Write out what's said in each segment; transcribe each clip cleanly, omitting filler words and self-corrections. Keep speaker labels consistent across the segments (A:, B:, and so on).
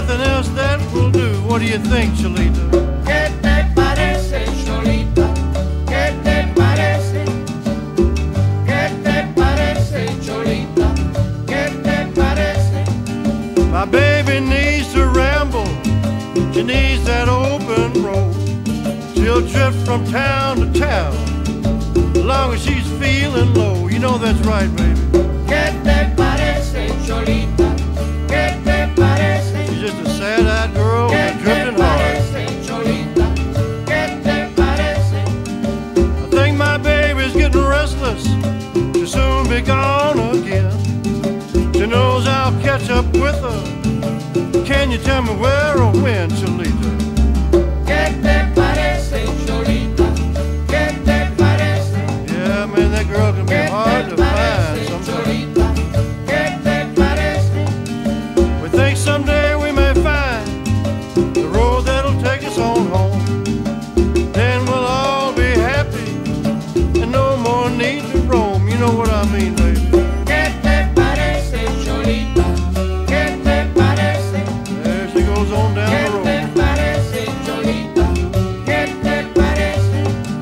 A: nothing else that will do. What do you think, Cholita?
B: ¿Qué te parece, Cholita? ¿Qué te parece? ¿Qué te parece, Cholita? ¿Qué te parece?
A: My baby needs to ramble. She needs that open road. She'll drift from town to town as long as she's feeling low. You know that's right, baby.
B: ¿Qué te parece, Cholita? ¿Qué te parece?
A: She's just a sad-eyed girl with a drifting heart.
B: Cholita? ¿Qué te parece?
A: I think my baby's getting restless. She'll soon be gone again. She knows I'll catch up with her. Can you tell me where or when, Cholita?
B: ¿Qué te parece, Cholita? ¿Qué te parece?
A: Yeah, man, that girl can be hard to find sometimes.
B: ¿Qué te parece?
A: We think someday we may find the road that'll take us on home. Then we'll all be happy and no more need to roam. You know what I mean, baby.
B: ¿Qué te parece, Cholita? ¿Qué te parece?
A: There she goes on down the road.
B: ¿Qué te parece, Cholita? ¿Qué te parece?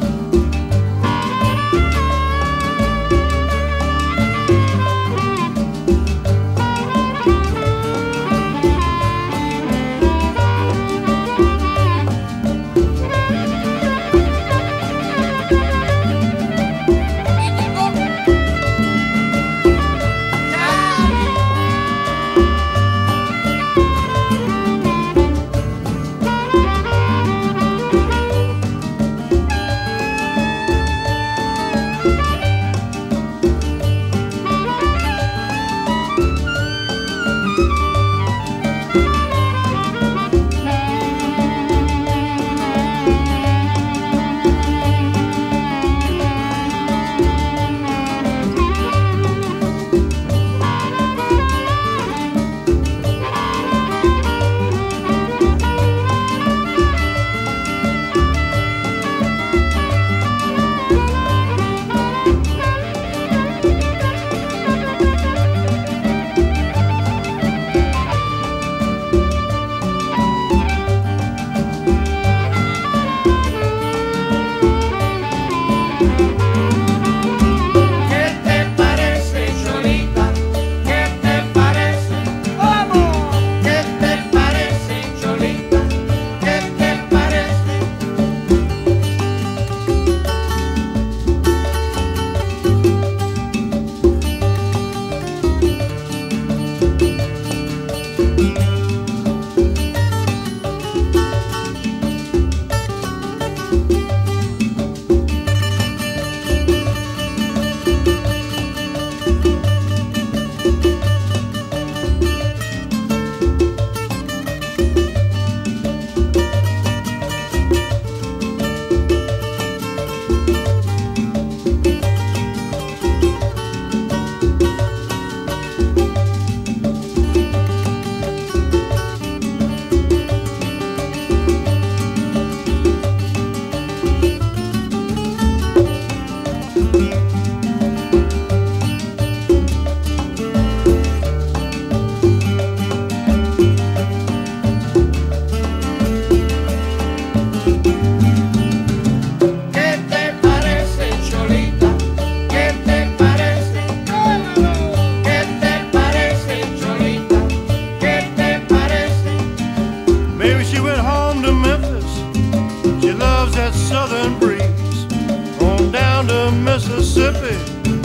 A: Mississippi,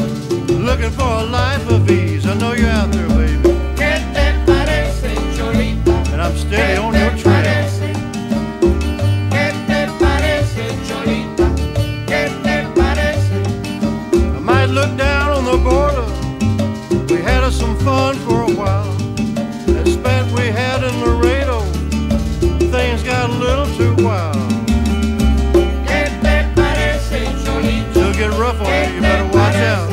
A: looking for a life of ease. I know you're out there, baby.
B: ¿Qué te parece, Cholita?
A: And I'm steady on your trail.
B: ¿Qué te parece, Cholita? ¿Qué te parece?
A: I might look down on the border. We had us some fun for a while. That spat we had in Laredo, things got a little too wild.
B: ¿Qué te parece, Cholita?
A: She'll get rough on you, you better watch out.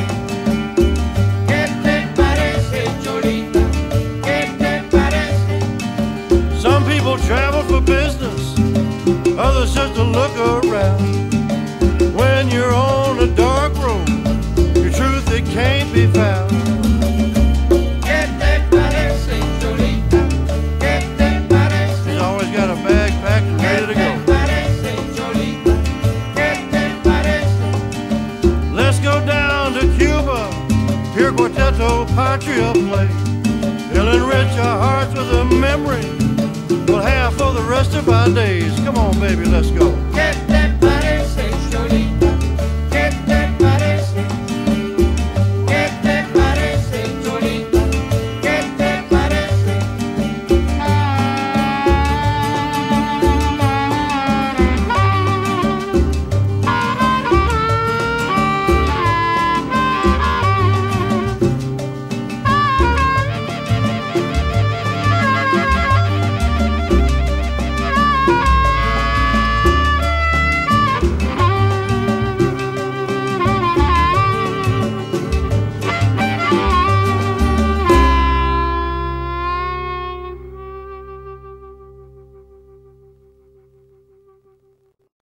B: ¿Qué te parece, Cholita? ¿Qué te parece?
A: Some people travel for business, others just to look around. When you're on a dark road, your truth it can't be found.
B: ¿Qué te parece, Cholita? ¿Qué te parece?
A: poetry of play. It'll enrich our hearts with a memory we'll have for the rest of our days. Come on, baby, let's go.
B: Que